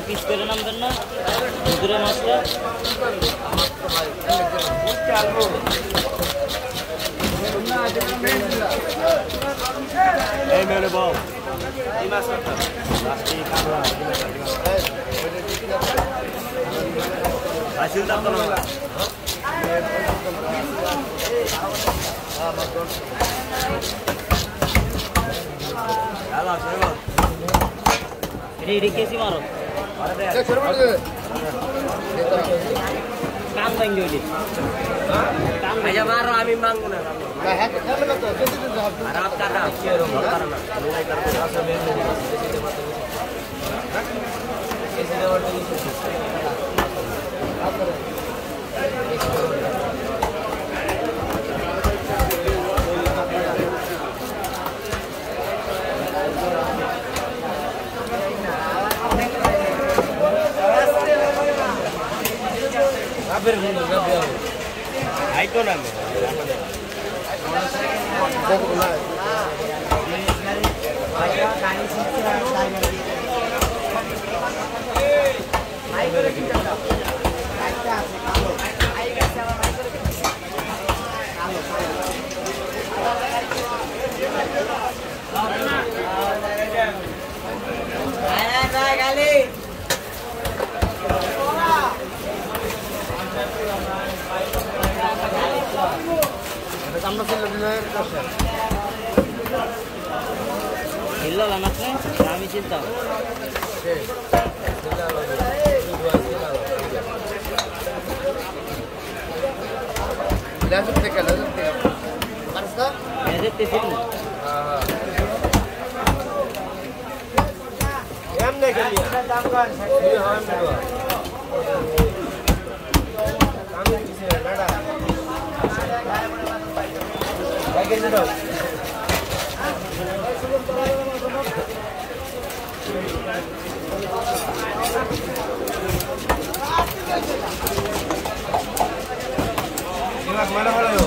piece করে নামবেন না দুপুরে মাছটা এই মেরে বল এই মাছটা লাস্টে কামড়া আসিল দাও না আলা চলো রেডি কেসি মারো আরে শুরু করে কাম ভাঙিয়ে দিই কাম ভাইয়া মারো আমি মাঙ্গু না হ্যাঁ কেমন তো কেসি দিতে হবে রাত কার রাত কেরো করতাম না লড়াই করতে আসলে মেন কেসি দেওয়ার জন্য आई तो ना আমরা চলে দিনের কাছে হিল্লা লানাতে আমি চিন্তা লাজুক থেকে মারসা এতে ঠিক না এমনে গেলি দাম কর এই হয় মেডো আমি কিছু লড়া আগে নিও ইলাক মারা ভালো